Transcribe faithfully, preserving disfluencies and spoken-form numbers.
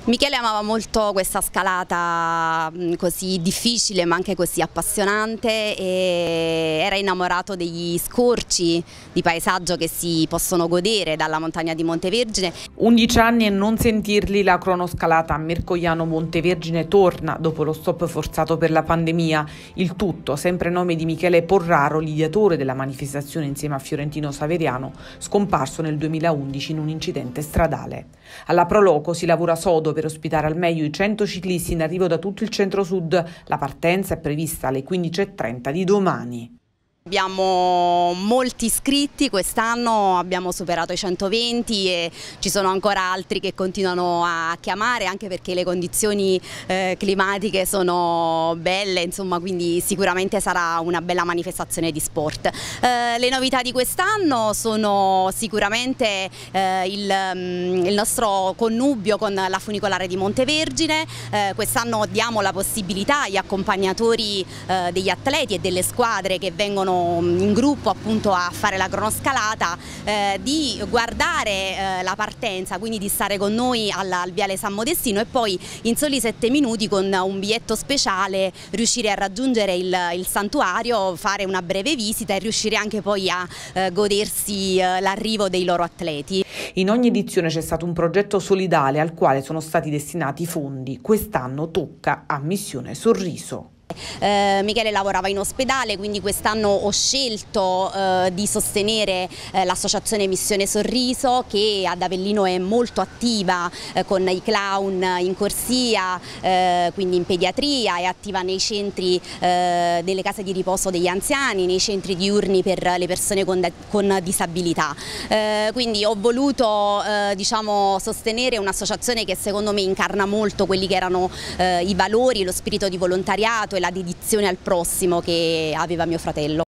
Michele amava molto questa scalata così difficile ma anche così appassionante e era innamorato degli scorci di paesaggio che si possono godere dalla montagna di Montevergine. undici anni e non sentirli, la cronoscalata a Mercogliano Montevergine torna dopo lo stop forzato per la pandemia. Il tutto sempre a nome di Michele Porraro, l'ideatore della manifestazione insieme a Fiorentino Saveriano, scomparso nel duemilaundici in un incidente stradale. Alla Pro Loco si lavora sodo per ospitare al meglio i cento ciclisti in arrivo da tutto il centro-sud. La partenza è prevista alle quindici e trenta di domani. Abbiamo molti iscritti, quest'anno abbiamo superato i centoventi e ci sono ancora altri che continuano a chiamare, anche perché le condizioni eh, climatiche sono belle, insomma, quindi sicuramente sarà una bella manifestazione di sport. Eh, le novità di quest'anno sono sicuramente eh, il, il nostro connubio con la funicolare di Montevergine. Eh, quest'anno diamo la possibilità agli accompagnatori eh, degli atleti e delle squadre che vengono in gruppo appunto a fare la cronoscalata eh, di guardare eh, la partenza, quindi di stare con noi al, al Viale San Modestino e poi in soli sette minuti con un biglietto speciale riuscire a raggiungere il, il santuario, fare una breve visita e riuscire anche poi a eh, godersi eh, l'arrivo dei loro atleti. In ogni edizione c'è stato un progetto solidale al quale sono stati destinati fondi. Quest'anno tocca a Missione Sorriso. Eh, Michele lavorava in ospedale, quindi quest'anno ho scelto eh, di sostenere eh, l'associazione Missione Sorriso, che ad Avellino è molto attiva eh, con i clown in corsia, eh, quindi in pediatria, è attiva nei centri eh, delle case di riposo degli anziani, nei centri diurni per le persone con, con disabilità. Eh, quindi ho voluto eh, diciamo, sostenere un'associazione che secondo me incarna molto quelli che erano eh, i valori, lo spirito di volontariato e la dedizione al prossimo che aveva mio fratello.